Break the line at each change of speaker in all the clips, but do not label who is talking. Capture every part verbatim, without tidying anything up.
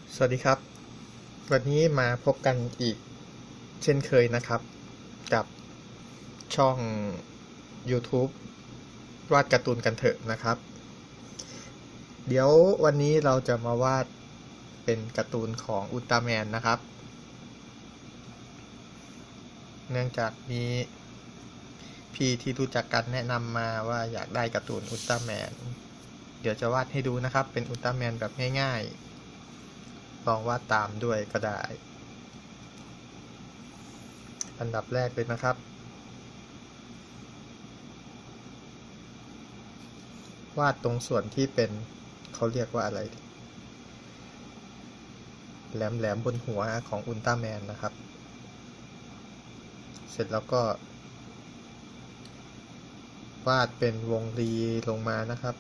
สวัสดีครับวันนี้มาพบกันอีกเช่นเคยนะครับกับช่อง YouTube วาดการ์ตูนกันเถอะนะครับเดี๋ยววันนี้เราจะมาวาดเป็นการ์ตูนของอุลตร้าแมนนะครับเนื่องจากมีพี่ที่รู้จักกันแนะนำมาว่าอยากได้การ์ตูนอุลตร้าแมนเดี๋ยวจะวาดให้ดูนะครับเป็นอุลตร้าแมนแบบง่ายๆลองวาดตามด้วยก็ได้อันดับแรกเลยนะครับวาดตรงส่วนที่เป็นเขาเรียกว่าอะไรแหลมๆบนหัวของอุลตร้าแมนนะครับเสร็จแล้วก็วาดเป็นวงรีลงมานะครับ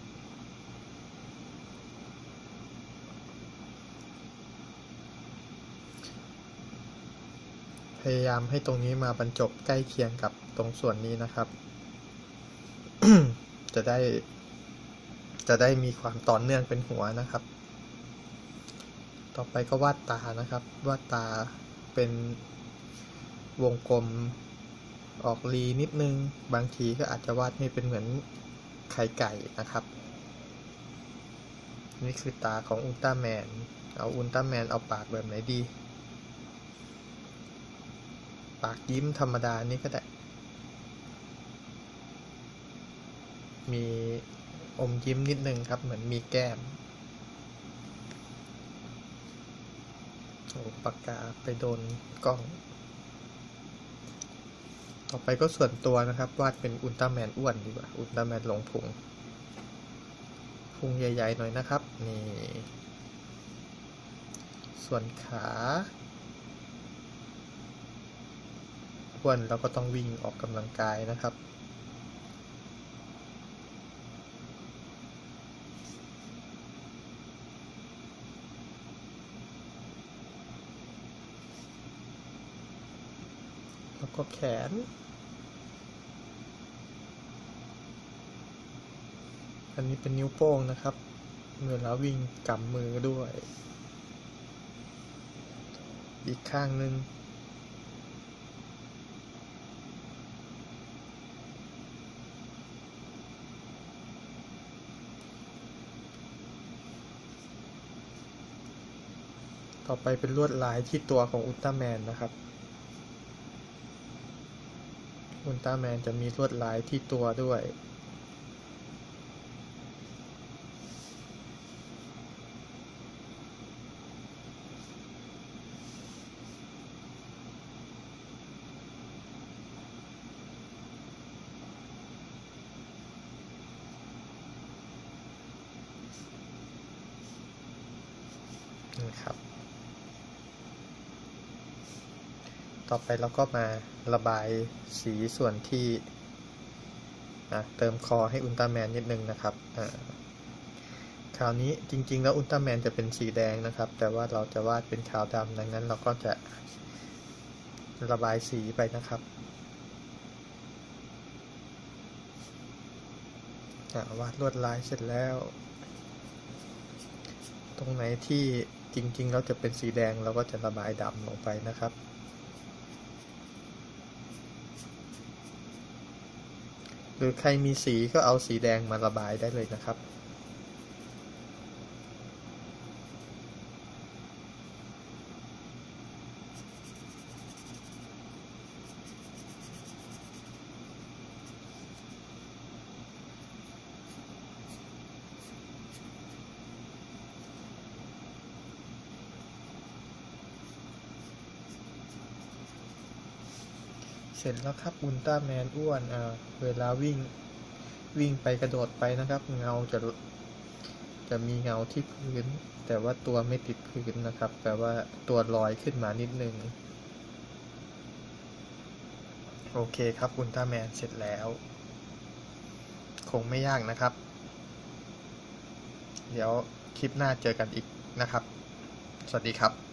พยายามให้ตรงนี้มาบรรจบใกล้เคียงกับตรงส่วนนี้นะครับ จะได้จะได้มีความต่อเนื่องเป็นหัวนะครับต่อไปก็วาดตานะครับวาดตาเป็นวงกลมออกรีนิดนึงบางทีก็อาจจะวาดให้เป็นเหมือนไข่ไก่นะครับนี่คือตาของอุลตร้าแมนเอาอุลตร้าแมนเอาปากแบบไหนดีปากยิ้มธรรมดานี่ก็ได้มีอมยิ้มนิดนึงครับเหมือนมีแก้มโอ้ปากกาไปโดนกล้องต่อไปก็ส่วนตัวนะครับวาดเป็นอุลตร้าแมนอ้วนดีกว่าอุลตร้าแมนลงพุงพุงใหญ่ๆหน่อยนะครับนี่ส่วนขาอ้วนแล้วก็ต้องวิ่งออกกำลังกายนะครับแล้วก็แขนอันนี้เป็นนิ้วโป้งนะครับเวลาวิ่งกำมือด้วยอีกข้างหนึ่งต่อไปเป็นลวดลายที่ตัวของอุลตร้าแมนนะครับอุลตร้าแมนจะมีลวดลายที่ตัวด้วยนะครับต่อไปเราก็มาระบายสีส่วนที่เติมคอให้อุลตร้าแมนนิดนึงนะครับคราวนี้จริงๆแล้วอุลตร้าแมนจะเป็นสีแดงนะครับแต่ว่าเราจะวาดเป็นขาวดำดังนั้นเราก็จะระบายสีไปนะครับวาดลวดลายเสร็จแล้วตรงไหนที่จริงๆเราจะเป็นสีแดงเราก็จะระบายดำลงไปนะครับหรือใครมีสีก็เอาสีแดงมาระบายได้เลยนะครับเสร็จแล้วครับอุลตร้าแมนอ้วนอ่าเวลาวิ่งวิ่งไปกระโดดไปนะครับเงาจะจะมีเงาที่พื้นแต่ว่าตัวไม่ติดพื้นนะครับแปลว่าตัวลอยขึ้นมานิดนึงโอเคครับอุลตร้าแมนเสร็จแล้วคงไม่ยากนะครับเดี๋ยวคลิปหน้าเจอกันอีกนะครับสวัสดีครับ